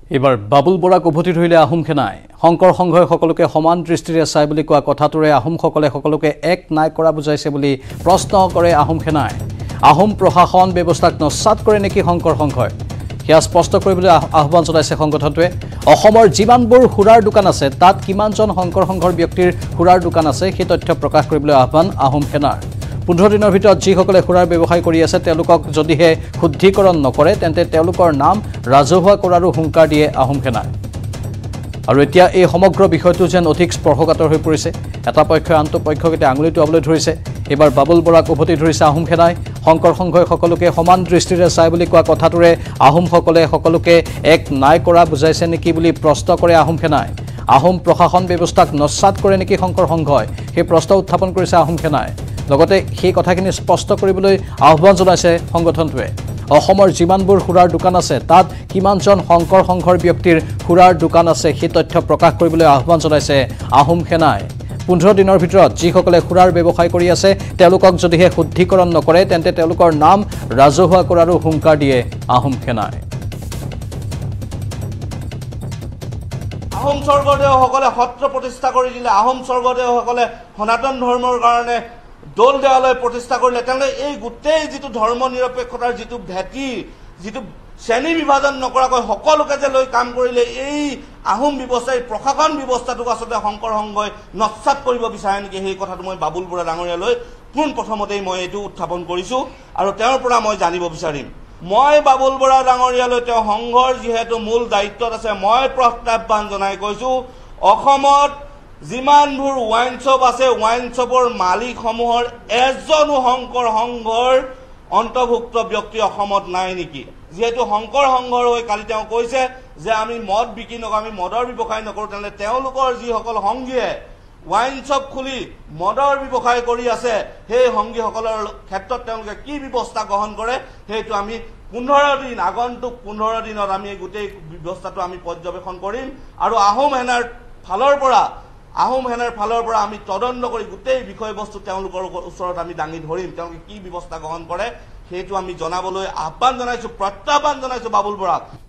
এবাৰ বাবুল বৰাক উভতি ধৰিলে আহোম সেনাই শংকৰ সংঘই সকলোকে সমান দৃষ্টিৰে চাই বুলি কোৱা কথাটোৰে আহোমসকলে সকলোকে এক নাই কৰা বুজাইছে বুলি প্ৰশ্ন কৰে আহোম সেনাই আহোম প্ৰশাসন ব্যৱস্থাক নস্যাৎ কৰে নেকি শংকৰ সংঘই হিয়া স্পষ্ট কৰিবলৈ আহ্বান জনাইছে সংগঠনটোৱে অসমৰ যিমানবোৰ খুৰাৰ দোকান আছে তাত কিমানজন শংকৰ সংঘৰ ব্যক্তিৰ খুৰাৰ দোকান আছে সেই তথ্য প্ৰকাশ কৰিবলৈ আহ্বান আহোম সেনাৰ 15 দিনৰ ভিতৰত যিসকলে খুৰাৰ ব্যৱসায় কৰি আছে তেওঁলোকক যদিহে শুদ্ধিকৰণ নকৰে তেন্তে তেওঁলোকৰ নাম ৰাজহুৱা কৰাৰো হুংকাৰ দিয়ে আহোম সেনাই আৰু এতিয়া এই সমগ্ৰ বিষয়টো যেন অধিক স্পৰ্শকাতৰ হৈ পৰিছে এটা পক্ষই আনটো পক্ষক এতিয়া আঙুলি টোৱাবলৈ ধৰিছে এবাৰ বাবুল বৰাক উভতি ধৰিছে আহোম সেনাই শংকৰ সংঘই সকলোকে সমান দৃষ্টিৰে চাই বুলি কোৱা কথাটোৰে আহোমসকলে সকলোকে এক নাই কৰা বুজাইছে নেকি বুলি প্ৰশ্ন কৰে আহোম সেনাই আহোম প্ৰশাসন ব্যৱস্থাক নস্যাৎ কৰে নেকি শংকৰ সংঘই সেই প্ৰশ্ন উত্থাপন কৰিছে আহোম সেনাই লগতে সেই কথাখিনি স্পষ্ট কৰিবলৈ আহ্বান জনাইছে সংগঠনটোৱে অসমৰ যিমানবোৰ খুৰাৰ দোকান আছে তাত কিমানজন শংকৰ সংঘৰ ব্যক্তিৰ খুৰাৰ দোকান আছে সেই তথ্য প্ৰকাশ কৰিবলৈ আহ্বান জনাইছে আহোম সেনাই 15 দিনৰ ভিতৰত যিসকলে খুৰাৰ ব্যৱসায় কৰি আছে তেওঁলোকক যদিহে শুদ্ধিকৰণ নকৰে তেন্তে তেওঁলোকৰ নাম ৰাজহুৱা কৰাৰো হুংকাৰ দিয়ে আহোম সেনাই আহোম স্বৰ্গদেউসকলে সত্ৰ প্ৰতিষ্ঠা কৰি দিলে আহোম স্বৰ্গদেউসকলে সনাতন ধৰ্মৰ কাৰণে দৌল দেৱালয় প্ৰতিষ্ঠা কৰিলে তেওঁলোকে এই গোটেই যিটো ধৰ্ম নিৰপেক্ষতাৰ যিটো ভেটি যিটো শ্ৰেণী বিভাজন নকৰাকৈ সকলোকে যে লৈ কাম কৰিলে এই আহোম ব্যৱস্থাই প্ৰশাসন ব্যৱস্থাটোক আচলতে শংকৰ সংঘই নস্যাৎ কৰিব বিচাৰে নেকি সেই কথাটো মই বাবুল বৰা ডাঙৰীয়ালৈ পোন প্ৰথমতেই মই এইটো উত্থাপন কৰিছো আৰু তেওঁৰ পৰা মই জানিব বিচাৰিম মই বাবুল বৰা ডাঙৰীয়ালৈ তেওঁ সংঘৰ যিহেতু মূল দায়িত্বত আছে মই প্ৰত্যাহ্বান জনাই কৈছো অসমত যিমানবোৰ ওয়াইন শ্বপ আছে ওয়াইন শ্বপৰ মালিকসমূহৰ এজনো শংকৰ সংঘৰ অন্তৰ্ভুক্ত ব্যক্তি অসমত নাই নেকি যেহেতু শংকৰ সংঘৰ হৈ কালি তেওঁ কৈছে যে আমি মদ বিক্ৰী নকৰো আমি মদৰ ব্যৱসায় নকৰো তেনে তেওঁলোকৰ যিসকল সংঘীয়ে ওয়াইন শ্বপ খুলি মদৰ ব্যৱসায় কৰি আছে সেই সংঘীসকলৰ ক্ষেত্ৰত তেওঁলোকে কি ব্যৱস্থা গ্ৰহণ কৰে সেইটো আমি 15 দিন আগন্তুক 15 দিনত আমি গোটেই ব্যৱস্থাটো আমি পৰ্যবেক্ষণ কৰিম আৰু আহোম সেনাৰ ফালৰ পৰা আমি তদন্ত কৰি গোটেই বিষয়বস্তু তেওঁলোকৰ ওচৰত আমি দাঙি ধৰিম তেওঁলোকে কি ব্যৱস্থা গ্ৰহণ কৰে সেইটো আমি জনাবলৈ আহ্বান জনাইছো প্ৰত্যাহ্বান জনাইছো বাবুল বৰাক